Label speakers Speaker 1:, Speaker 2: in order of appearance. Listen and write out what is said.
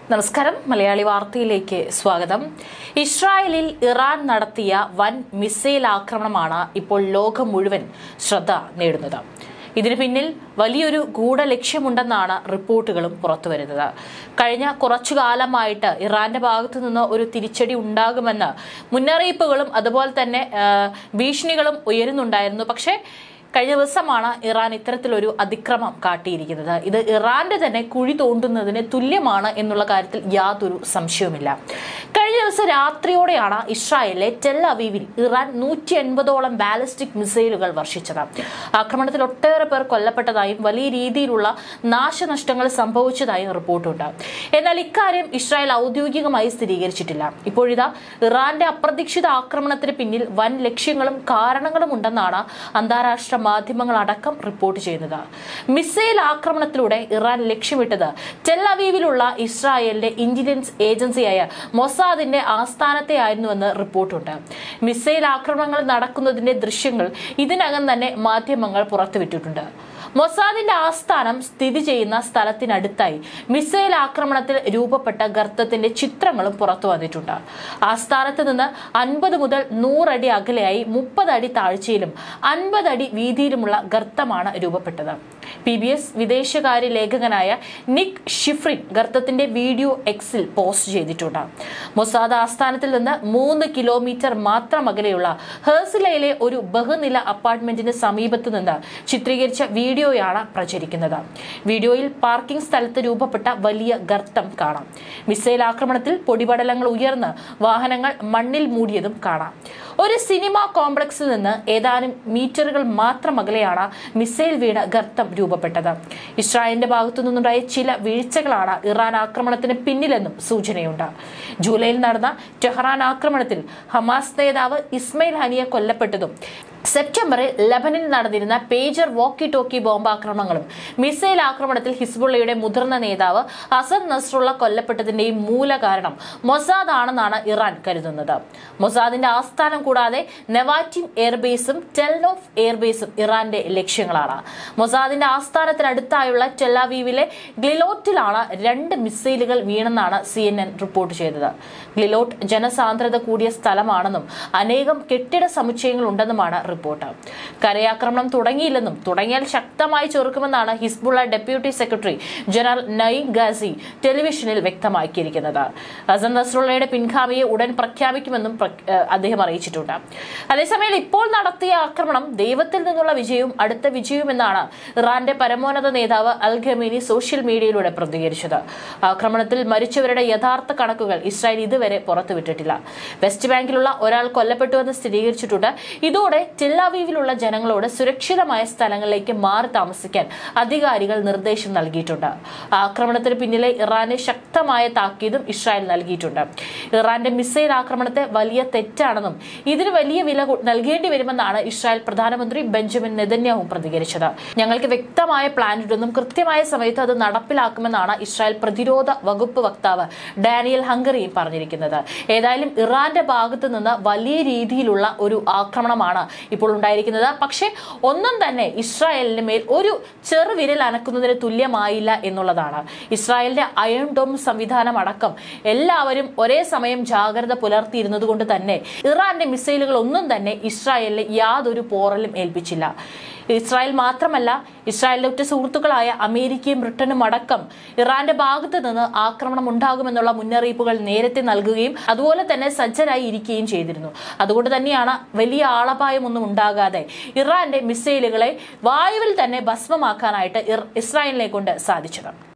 Speaker 1: നമസ്കാരം മലയാളി വാർത്തയിലേക്ക് സ്വാഗതം. ഇസ്രായേലിൽ ഇറാൻ നടത്തിയ വൻ മിസൈൽ ആക്രമണമാണ് ഇപ്പോൾ ലോകം മുഴുവൻ ശ്രദ്ധ നേടുന്നത്. ഇതിനു പിന്നിൽ വലിയൊരു ഗൂഢലക്ഷ്യമുണ്ടെന്നാണ് റിപ്പോർട്ടുകളും പുറത്തുവരുന്നത്. കഴിഞ്ഞ കുറച്ചു കാലമായിട്ട് ഇറാന്റെ ഭാഗത്തു നിന്ന് ഒരു തിരിച്ചടി ഉണ്ടാകുമെന്ന് മുന്നറിയിപ്പുകളും അതുപോലെ തന്നെ ഭീഷണികളും ഉയരുന്നുണ്ടായിരുന്നു. പക്ഷേ കഴിഞ്ഞ ദിവസമാണ് ഇറാൻ ഇത്തരത്തിലൊരു അതിക്രമം കാട്ടിയിരിക്കുന്നത്. ഇത് ഇറാന്റെ തന്നെ കുഴി തോണ്ടുന്നതിന് തുല്യമാണ് എന്നുള്ള കാര്യത്തിൽ യാതൊരു സംശയവുമില്ല. കഴിഞ്ഞ ദിവസം രാത്രിയോടെയാണ് ഇസ്രായേലിലെ ടെൽ അവീവിൽ ഇറാൻ 180ഓളം ബാലിസ്റ്റിക് മിസൈലുകൾ വർഷിച്ചത്. ആക്രമണത്തിൽ ഒട്ടേറെ പേർ കൊല്ലപ്പെട്ടതായും വലിയ രീതിയിലുള്ള നാശനഷ്ടങ്ങൾ സംഭവിച്ചതായും റിപ്പോർട്ടുണ്ട്. എന്നാൽ ഇക്കാര്യം ഇസ്രായേൽ ഔദ്യോഗികമായി സ്ഥിരീകരിച്ചിട്ടില്ല. ഇപ്പോഴിതാ ഇറാന്റെ അപ്രതീക്ഷിത ആക്രമണത്തിന് പിന്നിൽ വൻ ലക്ഷ്യങ്ങളും കാരണങ്ങളും ഉണ്ടെന്നാണ് അന്താരാഷ്ട്ര മാധ്യമങ്ങളടക്കം റിപ്പോർട്ട് ചെയ്യുന്നത്. മിസൈൽ ആക്രമണത്തിലൂടെ ഇറാൻ ലക്ഷ്യമിട്ടത് ടെൽ അവീവിലുള്ള ഇസ്രായേലിന്റെ ഇന്റലിജൻസ് ഏജൻസിയായ മൊസാദിന്റെ ആസ്ഥാനത്തെയായിരുന്നുവെന്ന് റിപ്പോർട്ടുണ്ട്. മിസൈൽ ആക്രമണങ്ങൾ നടക്കുന്നതിന്റെ ദൃശ്യങ്ങൾ ഇതിനകം തന്നെ മാധ്യമങ്ങൾ പുറത്തുവിട്ടിട്ടുണ്ട്. മൊസാദിന്റെ ആസ്ഥാനം സ്ഥിതി ചെയ്യുന്ന സ്ഥലത്തിനടുത്തായി മിസൈൽ ആക്രമണത്തിൽ രൂപപ്പെട്ട ഗർത്തത്തിന്റെ ചിത്രങ്ങളും പുറത്തു വന്നിട്ടുണ്ട്. ആസ്ഥാനത്ത് നിന്ന് 50 മുതൽ 100 അടി അകലെയായി 30 അടി താഴ്ചയിലും 50 അടി വീതിയിലുമുള്ള ഗർത്തമാണ് രൂപപ്പെട്ടത്. PBS വിദേശകാര്യ ലേഖകനായ നിക് ഷിഫ്രിൻ ഗർത്തത്തിന്റെ വീഡിയോ എക്സിൽ പോസ്റ്റ് ചെയ്തിട്ടുണ്ട്. മൊസാദ് ആസ്ഥാനത്തിൽ നിന്ന് 3 കിലോമീറ്റർ മാത്രം അകലെയുള്ള ഹെർസിലയിലെ ഒരു ബഹുനില അപ്പാർട്ട്മെന്റിന് സമീപത്തു നിന്ന് ചിത്രീകരിച്ച വീഡിയോയാണ് പ്രചരിക്കുന്നത്. വീഡിയോയിൽ പാർക്കിംഗ് സ്ഥലത്ത് രൂപപ്പെട്ട വലിയ ഗർത്തം കാണാം. മിസൈൽ ആക്രമണത്തിൽ പൊടിപടലങ്ങൾ ഉയർന്ന് വാഹനങ്ങൾ മണ്ണിൽ മൂടിയതും കാണാം. ഒരു സിനിമാ കോംപ്ലക്സിൽ നിന്ന് ഏതാനും മീറ്ററുകൾ മാത്രം അകലെയാണ് മിസൈൽ വീണ ഗർത്തം രൂപപ്പെട്ടത്. ഇസ്രായേലിന്റെ ഭാഗത്തു നിന്നുണ്ടായ ചില വീഴ്ചകളാണ് ഇറാൻ ആക്രമണത്തിന് പിന്നിലെന്നും സൂചനയുണ്ട്. ജൂലൈയിൽ നടന്ന ടെഹ്റാൻ ആക്രമണത്തിൽ ഹമാസ് നേതാവ് ഇസ്മയിൽ ഹനിയ കൊല്ലപ്പെട്ടതും സെപ്റ്റംബറിൽ ലബനിൽ നടന്നിരുന്ന പേജർ വോക്കി ടോക്കി ബോംബാക്രമണങ്ങളും മിസൈൽ ആക്രമണത്തിൽ ഹിസ്ബുള്ളയുടെ മുതിർന്ന നേതാവ് ഹസൻ നസ്രുള്ള കൊല്ലപ്പെട്ടതിന്റെയും മൂല കാരണം മൊസാദ് ആണെന്നാണ് ഇറാൻ കരുതുന്നത്. മൊസാദിന്റെ ആസ്ഥാനം കൂടാതെ നെവാറ്റിം എയർബേസും ടെൽനോഫ് എയർബേസും ഇറാന്റെ ലക്ഷ്യങ്ങളാണ്. മൊസാദിന്റെ ആസ്ഥാനത്തിനടുത്തായുള്ള ടെൽ അവീവിലെ ഗ്ലിലോട്ടിലാണ് 2 മിസൈലുകൾ വീണെന്നാണ് CNN റിപ്പോർട്ട് ചെയ്തത്. ഗ്ലിലോട്ട് ജനസാന്ദ്രത കൂടിയ സ്ഥലമാണെന്നും അനേകം കെട്ടിട സമുച്ചയങ്ങൾ ഉണ്ടെന്നുമാണ് റിപ്പോർട്ട്. കരയാക്രമണം തുടങ്ങിയില്ലെന്നും തുടങ്ങിയാൽ ശക്തമായി ചെറുക്കുമെന്നാണ് Hezbollah deputy secretary general Naim Qassem ടെലിവിഷനിൽ വ്യക്തമാക്കിയിരിക്കുന്നത്. ഹസൻ നസ്രുള്ളയുടെ പിൻഗാമിയെ ഉടൻ പ്രഖ്യാപിക്കുമെന്നും അദ്ദേഹം അറിയിച്ചിട്ടുണ്ട്. അതേസമയം ഇപ്പോൾ നടത്തിയ ആക്രമണം ദൈവത്തിൽ നിന്നുള്ള വിജയവും അടുത്ത വിജയവും എന്നാണ് ഇറാന്റെ പരമോന്നത നേതാവ് അൽ ഖമീനി സോഷ്യൽ മീഡിയയിലൂടെ പ്രതികരിച്ചത്. ആക്രമണത്തിൽ മരിച്ചവരുടെ യഥാർത്ഥ കണക്കുകൾ ഇസ്രായേൽ ഇതുവരെ പുറത്തുവിട്ടിട്ടില്ല. വെസ്റ്റ് ബാങ്കിലുള്ള ഒരാൾ കൊല്ലപ്പെട്ടുവെന്ന് സ്ഥിരീകരിച്ചിട്ടുണ്ട്. ഇതോടെ ടെൽ അവീവിലുള്ള ജനങ്ങളോട് സുരക്ഷിതമായ സ്ഥലങ്ങളിലേക്ക് മാറി താമസിക്കാൻ അധികാരികൾ നിർദ്ദേശം നൽകിയിട്ടുണ്ട്. ആക്രമണത്തിന് പിന്നിലെ ഇറാന് ശക്തമായ താക്കീതും ഇസ്രായേൽ നൽകിയിട്ടുണ്ട്. ഇറാന്റെ മിസൈൽ ആക്രമണത്തെ വലിയ തെറ്റാണെന്നും ഇതിന് വലിയ വില നൽകേണ്ടി വരുമെന്നാണ് ഇസ്രായേൽ പ്രധാനമന്ത്രി ബെഞ്ചമിൻ നെതന്യാഹു പ്രതികരിച്ചത്. ഞങ്ങൾക്ക് വ്യക്തമായ പ്ലാൻ ഇടുന്നും കൃത്യമായ സമയത്ത് അത് നടപ്പിലാക്കുമെന്നാണ് ഇസ്രായേൽ പ്രതിരോധ വകുപ്പ് വക്താവ് ഡാനിയൽ ഹംഗറിയും പറഞ്ഞിരിക്കുന്നത്. ഏതായാലും ഇറാന്റെ ഭാഗത്തു നിന്ന് വലിയ രീതിയിലുള്ള ഒരു ആക്രമണമാണ് ഇപ്പോൾ ഉണ്ടായിരിക്കുന്നത്. പക്ഷേ ഒന്നും തന്നെ ഇസ്രായേലിന് മേൽ ഒരു ചെറുവിരൽ അനക്കുന്നതിന് തുല്യമായില്ല എന്നുള്ളതാണ്. ഇസ്രായേലിന്റെ അയൺ ഡോം സംവിധാനം അടക്കം എല്ലാവരും ഒരേ സമയം ജാഗ്രത പുലർത്തിയിരുന്നത് കൊണ്ട് തന്നെ ഇറാന്റെ മിസൈലുകൾ ഒന്നും തന്നെ ഇസ്രായേലിന് യാതൊരു പോറലും ഏൽപ്പിച്ചില്ല. ഇസ്രായേൽ മാത്രമല്ല, ഇസ്രായേലിന്റെ ഉറ്റ സുഹൃത്തുക്കളായ അമേരിക്കയും ബ്രിട്ടനും അടക്കം ഇറാന്റെ ഭാഗത്ത് നിന്ന് ആക്രമണം ഉണ്ടാകുമെന്നുള്ള മുന്നറിയിപ്പുകൾ നേരത്തെ നൽകുകയും അതുപോലെ തന്നെ സജ്ജരായി ഇരിക്കുകയും ചെയ്തിരുന്നു. അതുകൊണ്ട് തന്നെയാണ് വലിയ ആളപായമൊന്നും ഉണ്ടാകാതെ ഇറാന്റെ മിസൈലുകളെ വായുവിൽ തന്നെ ഭസ്മമാക്കാനായിട്ട് ഇസ്രായേലിനെ കൊണ്ട് സാധിച്ചത്.